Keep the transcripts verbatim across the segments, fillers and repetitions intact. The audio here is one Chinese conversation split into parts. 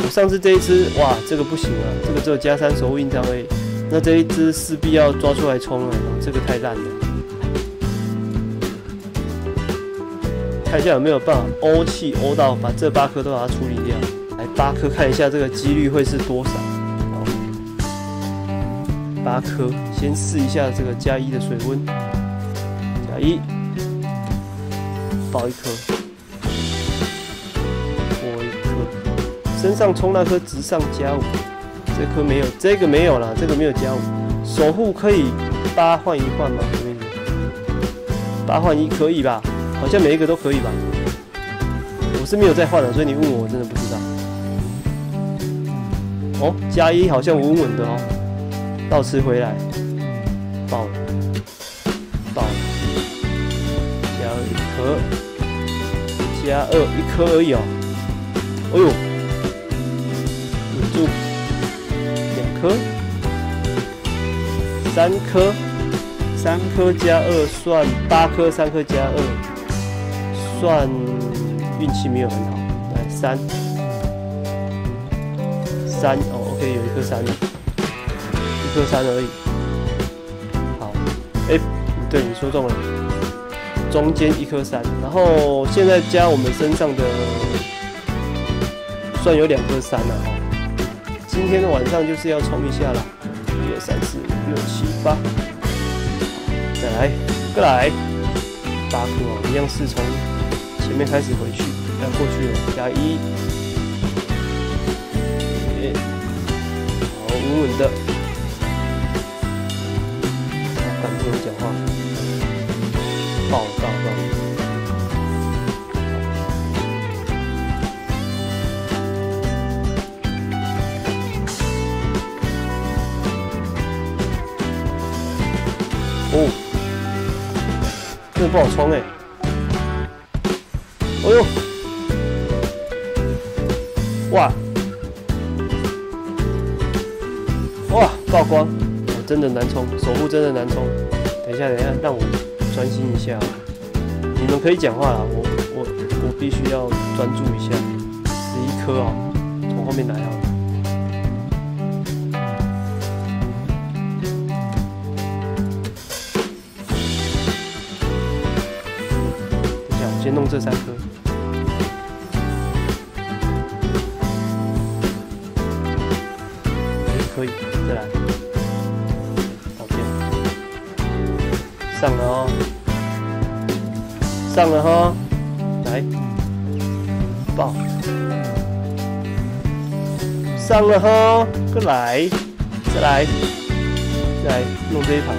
我上次这一只，哇，这个不行啊，这个只有加三守护印章而已。那这一只势必要抓出来冲了，这个太烂了。看一下有没有办法欧气欧到，把这八颗都把它处理掉。来，八颗看一下这个几率会是多少？八颗，先试一下这个加一的水温，加一，爆一颗，破一颗，身上冲那颗直上加五，这颗没有，这个没有啦，这个没有加五，守护可以八换一换吗？什么意思？八换一可以吧？好像每一个都可以吧？我是没有再换了，所以你问我，我真的不知道。哦，加一好像稳稳的哦。倒吃回来，爆了，爆了，加二一颗，加二一颗而已哦。哎呦，稳住，两颗，三颗，三颗加二算八颗，三颗加二算运气没有很好。来三，三哦 ，OK， 有一颗三了。一颗三而已，好，哎、欸，对，你说中了，中间一颗三，然后现在加我们身上的，算有两颗三了哦。今天的晚上就是要冲一下啦，一二三四五六七八，再来，再来，八颗哦，一样是从前面开始回去，要过去了，加一，好，稳稳的。不能讲话，爆爆爆！哦，真的不好冲哎！哎呦，哇哇，曝光！真的难冲，守护真的难冲。等一下，等一下，让我专心一下。你们可以讲话啦，我我我必须要专注一下。十一颗哦，从后面来哦。等一下，我先弄这三颗。可以，再来。上了哦，上了哈，来，爆，上了哈，过来，再来，再来弄这一盘，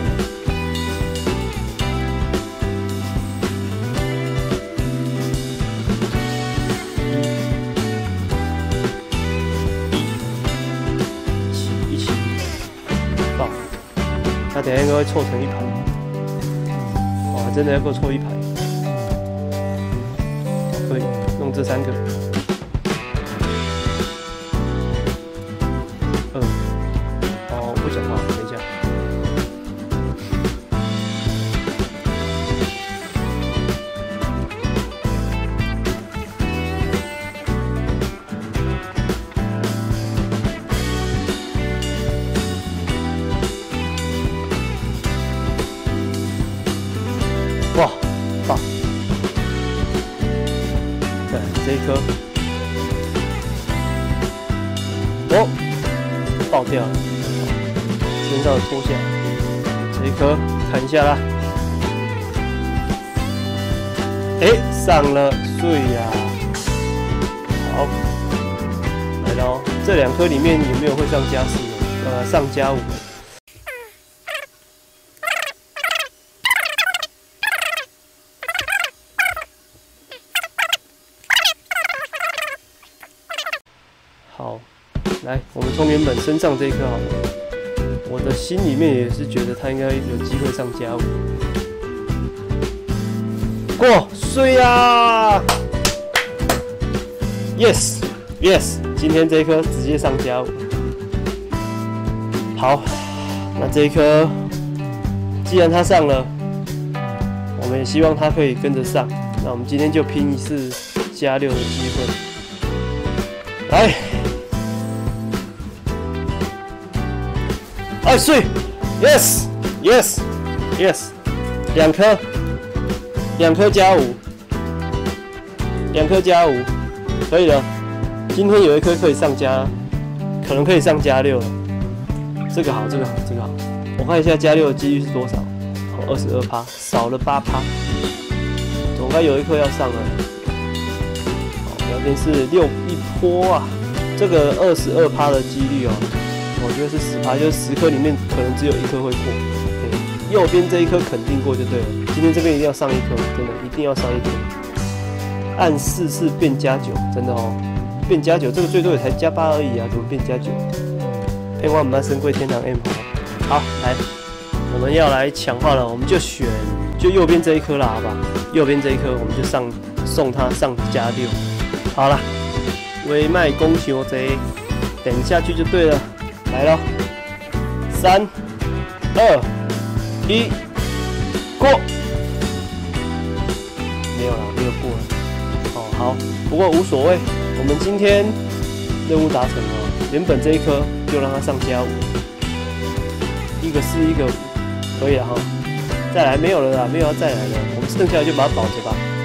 一起一起爆，那等下应该会凑成一盘。真的要给我凑一排，可以弄这三个，二，哦，不讲话，等一下，哇，爆！再来这一颗，哦，爆掉了，先稍微脱下，这一颗看一下啦，哎、欸，上了，碎呀！好，来喽，这两颗里面有没有会上加四的？呃，上加五。好，来，我们从原本身上这一颗好了。我的心里面也是觉得他应该有机会上加五。过，碎啊 ！Yes Yes， 今天这一颗直接上加五。好，那这一颗既然他上了，我们也希望他可以跟着上。那我们今天就拼一次加六的机会。来， 万岁 ！Yes yes yes， 两颗，两颗加五，两颗加五，可以了。今天有一颗可以上加，可能可以上加六了。这个好，这个好，这个好。我看一下加六的几率是多少？哦，二十二趴，少了八趴。总该有一颗要上了。好，聊天是六一波啊，这个二十二趴的几率哦，我觉得是十趴，就是十颗里面可能只有一颗会过。右边这一颗肯定过就对了。今天这边一定要上一颗，真的一定要上一颗。按四次变加九，真的哦。变加九，这个最多也才加八而已啊，怎么变加九？配换我们班深贵天堂 M 好，来，我们要来强化了，我们就选就右边这一颗啦，好吧？右边这一颗我们就上送它上加六。好了，微卖攻球贼，等下去就对了，来咯，三、二、一，过。没有了，没有过了。哦，好，不过无所谓。我们今天任务达成了，原本这一颗就让它上加五，一个四一个五，可以了哈。再来没有了啦，没有要再来了，我们剩下的就把它保着吧。